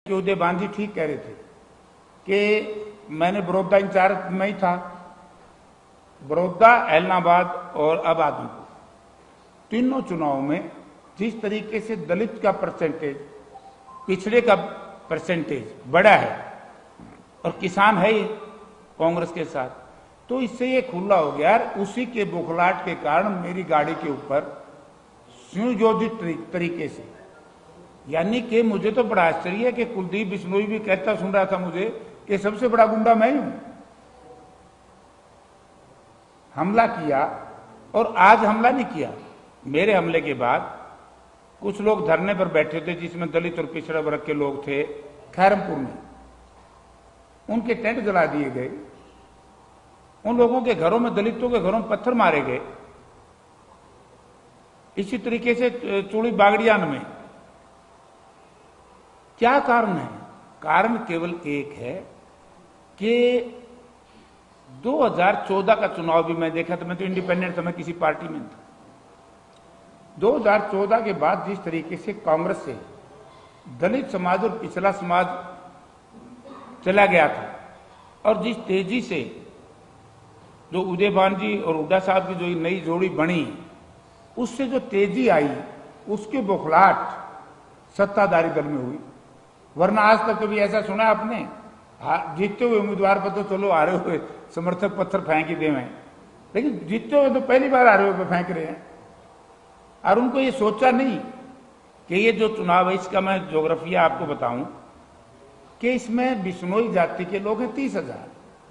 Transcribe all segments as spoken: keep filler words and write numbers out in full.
कि उदय भान जी ठीक कह रहे थे कि मैंने बड़ौदा इंचार्ज में ही था, बड़ौदा, एलनाबाद और अब आदमपुर, तीनों चुनाव में जिस तरीके से दलित का परसेंटेज, पिछड़े का परसेंटेज बढ़ा है और किसान है ही कांग्रेस के साथ, तो इससे ये खुला हो गया। उसी के बुखलाहट के कारण मेरी गाड़ी के ऊपर सुयोजित तरीके से, यानी कि मुझे तो बड़ा आश्चर्य है कि कुलदीप बिश्नोई भी कहता सुन रहा था मुझे कि सबसे बड़ा गुंडा मैं ही हूं। हमला किया और आज हमला नहीं किया। मेरे हमले के बाद कुछ लोग धरने पर बैठे थे जिसमें दलित और पिछड़ा वर्ग के लोग थे खैरमपुर में, उनके टेंट जला दिए गए, उन लोगों के घरों में, दलितों के घरों में पत्थर मारे गए। इसी तरीके से चूड़ी बागड़ियान में क्या कारण है? कारण केवल एक है कि दो हज़ार चौदह का चुनाव भी मैं देखा था, मैं तो इंडिपेंडेंट था, मैं किसी पार्टी में था। दो हज़ार चौदह के बाद जिस तरीके से कांग्रेस से दलित समाज और पिछड़ा समाज चला गया था और जिस तेजी से जो उदय भान जी और हुड्डा साहब की जो नई जोड़ी बनी, उससे जो तेजी आई, उसके बौखलाहट सत्ताधारी दल में हुई। वरना आज तक कभी ऐसा सुना आपने? हाँ, जीतते हुए उम्मीदवार पर तो चलो हारे हुए समर्थक पत्थर फेंक ही दे हैं, लेकिन जीतते हुए तो पहली बार हारे हुए फेंक रहे हैं। और उनको ये सोचा नहीं कि ये जो चुनाव है, इसका मैं ज्योग्राफिया आपको बताऊं कि इसमें बिश्नोई जाति के लोग हैं तीस हजार,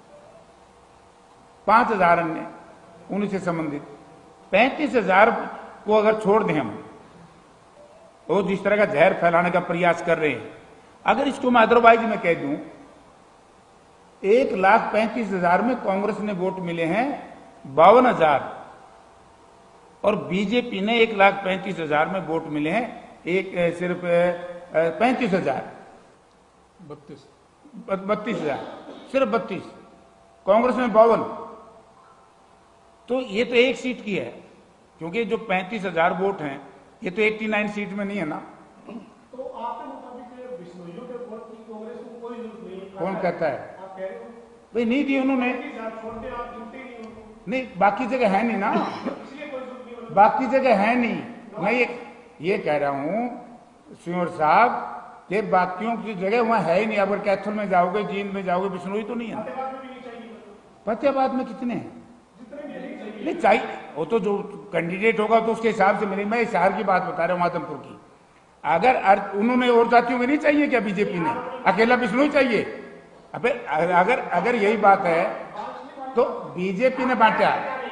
पांच हजार अन्य उन्हीं से संबंधित, पैंतीस हजार को अगर छोड़ दें हम, वो जिस तरह का जहर फैलाने का प्रयास कर रहे हैं, अगर इसको मैं अदरवाइज में कह दूं, एक लाख पैंतीस हजार में कांग्रेस ने वोट मिले हैं बावन हजार और बीजेपी ने एक लाख पैंतीस हजार में वोट मिले हैं एक सिर्फ पैंतीस हजार बत्तीस बत्तीस हजार सिर्फ बत्तीस, कांग्रेस में बावन। तो ये तो एक सीट की है, क्योंकि जो पैंतीस हजार वोट हैं ये तो नवासी सीट में नहीं है ना। तो आपके मुताबिक बिश्नोइयों के वोट की कांग्रेस को कोई जरूरत नहीं है? कौन कहता है? आप कह रहे हो भाई नहीं दी उन्होंने, छोड़ते आप गिनते नहीं हो। नहीं, बाकी जगह है नहीं ना, इसलिए कोई जरूरत नहीं, बाकी जगह है नहीं। मैं ये ये कह रहा हूं सिंवर साहब कि बाकियों की जगह वहां है ही नहीं। अगर कैथल में जाओगे, जींद में जाओगे, बिश्नोई तो नहीं है। फतेहाबाद में भी नहीं चाहिए। फतेहाबाद में कितने हैं? जितने भी नहीं चाहिए। नहीं चाहिए, वो तो जो कैंडिडेट होगा तो उसके हिसाब से मिलेगी। मैं शहर की बात बता रहा हूँ, आदमपुर की। अगर अर्थ उन्होंने और जातियों में नहीं चाहिए क्या? बीजेपी ने अकेला बिश्नोई चाहिए? अबे अगर अगर यही बात है तो बीजेपी ने बांटा।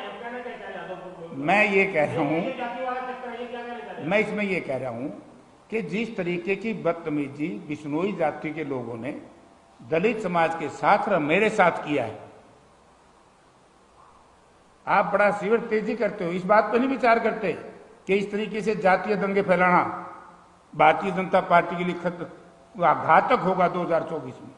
मैं ये कह रहा हूं मैं इसमें ये कह रहा हूं कि जिस तरीके की बदतमीजी बिश्नोई जाति के लोगों ने दलित समाज के साथ और मेरे साथ किया है, आप बड़ा सीवर तेजी करते हो, इस बात पर नहीं विचार करते कि इस तरीके से जातीय दंगे फैलाना भारतीय जनता पार्टी के लिए खत घातक होगा दो हज़ार चौबीस में।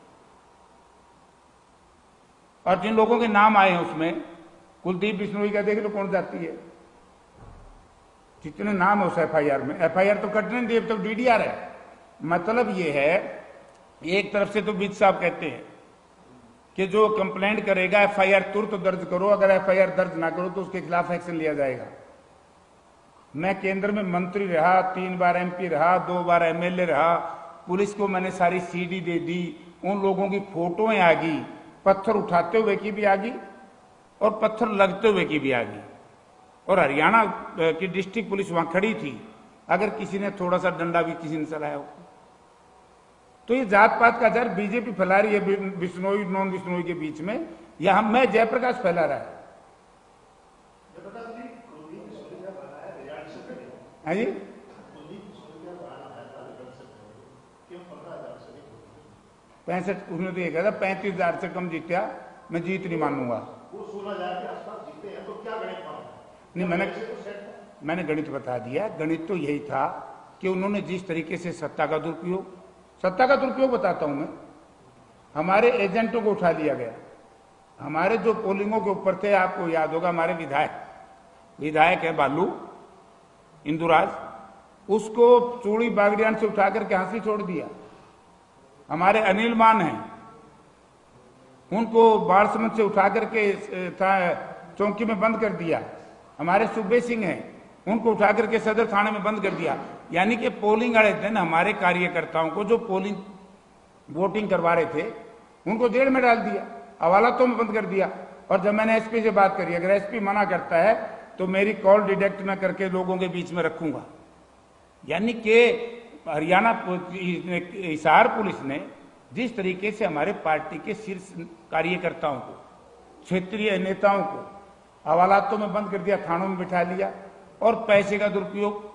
और जिन लोगों के नाम आए हैं उसमें कुलदीप बिश्नोई का देख लो कौन जाती है, जितने नाम है उस एफ आई आर में। एफ आई आर तो कटने नहीं दिए, तो डी डी आर है। मतलब ये है, एक तरफ से तो विज साहब कहते हैं कि जो कंप्लेंट करेगा एफ आई आर तुरंत दर्ज करो, अगर एफ आई आर दर्ज ना करो तो उसके खिलाफ एक्शन लिया जाएगा। मैं केंद्र में मंत्री रहा, तीन बार एम पी रहा, दो बार एम एल ए रहा, पुलिस को मैंने सारी सी डी दे दी, उन लोगों की फोटोएं आ गई, पत्थर उठाते हुए की भी आ गई और पत्थर लगते हुए की भी आ गई। और हरियाणा की डिस्ट्रिक्ट पुलिस वहां खड़ी थी, अगर किसी ने थोड़ा सा डंडा भी किसी ने चलाया हो। तो ये जात पात का जहर बीजेपी फैला रही है बिश्नोई नॉन बिश्नोई के बीच में, या हम मैं जयप्रकाश फैला रहा है। हाँ जी, पैंसठ उसने तो ये कहा था पैंतीस हजार से कम जीत्या मैं जीत नहीं मानूंगा। वो सोलह हजार के आसपास जीते हैं, तो क्या गणित मानो? नहीं, मैंने मैंने गणित बता दिया। गणित तो यही था कि उन्होंने जिस तरीके से सत्ता का दुरुपयोग सत्ता का दुरुपयोग बताता हूं मैं, हमारे एजेंटों को उठा लिया गया। हमारे जो पोलिंगों के ऊपर थे, आपको याद होगा, हमारे विधायक विधायक है बालू इंदुराज, उसको चूड़ी बागड़ियान से उठाकर के हांसी छोड़ दिया। हमारे अनिल मान हैं, उनको बाढ़समंद से उठा करके चौकी में बंद कर दिया। हमारे सूबे सिंह हैं, उनको उठा करके सदर थाने में बंद कर दिया। यानी कि पोलिंग वाले दिन हमारे कार्यकर्ताओं को जो पोलिंग वोटिंग करवा रहे थे उनको जेल में डाल दिया, हवालातों में बंद कर दिया। और जब मैंने एसपी से बात करी, अगर एसपी मना करता है तो मेरी कॉल डिटेक्ट में करके लोगों के बीच में रखूंगा। यानी कि हरियाणा हिसार पुलिस ने जिस तरीके से हमारे पार्टी के शीर्ष कार्यकर्ताओं को, क्षेत्रीय नेताओं को हवालातों में बंद कर दिया, थानों में बिठा लिया और पैसे का दुरुपयोग